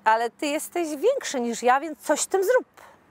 ale ty jesteś większy niż ja, więc coś z tym zrób.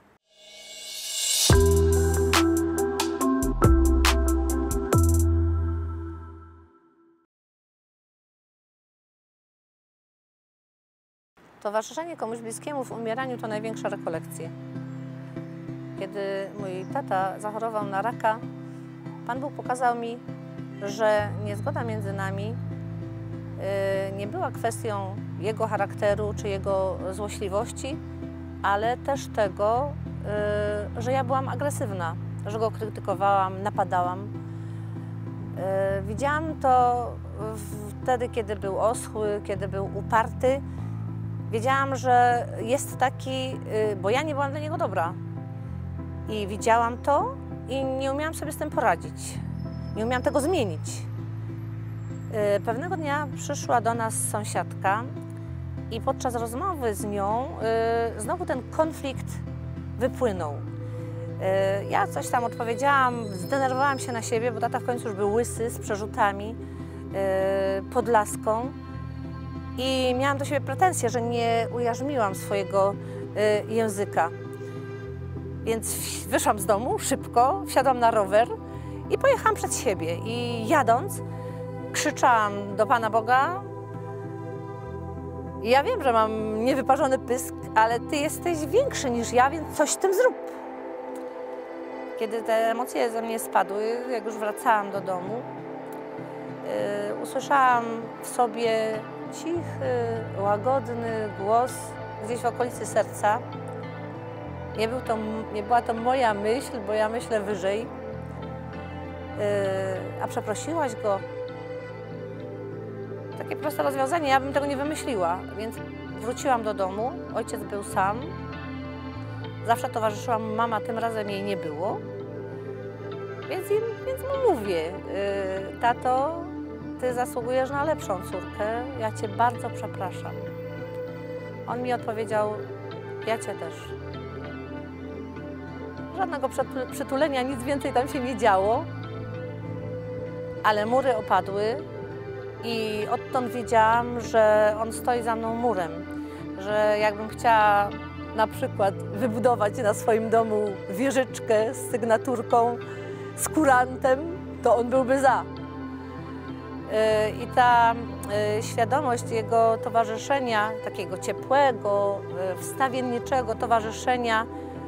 Towarzyszenie komuś bliskiemu w umieraniu to największa rekolekcja. Kiedy mój tata zachorował na raka, Pan Bóg pokazał mi, że niezgoda między nami nie była kwestią jego charakteru czy jego złośliwości, ale też tego, że ja byłam agresywna, że go krytykowałam, napadałam. Widziałam to wtedy, kiedy był oschły, kiedy był uparty. Wiedziałam, że jest taki, bo ja nie byłam dla niego dobra. I widziałam to i nie umiałam sobie z tym poradzić. Nie umiałam tego zmienić. Pewnego dnia przyszła do nas sąsiadka i podczas rozmowy z nią znowu ten konflikt wypłynął. Ja coś tam odpowiedziałam, zdenerwowałam się na siebie, bo tata w końcu już był łysy, z przerzutami, pod laską. I miałam do siebie pretensje, że nie ujarzmiłam swojego języka. Więc wyszłam z domu szybko, wsiadłam na rower i pojechałam przed siebie. I jadąc, krzyczałam do Pana Boga: ja wiem, że mam niewyparzony pysk, ale Ty jesteś większy niż ja, więc coś z tym zrób. Kiedy te emocje ze mnie spadły, jak już wracałam do domu, usłyszałam w sobie cichy, łagodny głos gdzieś w okolicy serca. Nie była to moja myśl, bo ja myślę wyżej. A przeprosiłaś go? Takie proste rozwiązanie, ja bym tego nie wymyśliła. Więc wróciłam do domu, ojciec był sam. Zawsze towarzyszyła mu mama, tym razem jej nie było. Więc mu mówię: tato, Ty zasługujesz na lepszą córkę, ja Cię bardzo przepraszam. On mi odpowiedział: ja Cię też. Żadnego przytulenia, nic więcej tam się nie działo, ale mury opadły i odtąd wiedziałam, że on stoi za mną murem, że jakbym chciała na przykład wybudować na swoim domu wieżyczkę z sygnaturką, z kurantem, to on byłby za. I ta świadomość jego towarzyszenia, takiego ciepłego, wstawienniczego towarzyszenia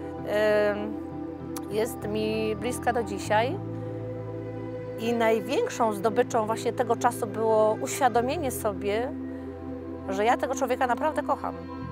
jest mi bliska do dzisiaj. I największą zdobyczą właśnie tego czasu było uświadomienie sobie, że ja tego człowieka naprawdę kocham.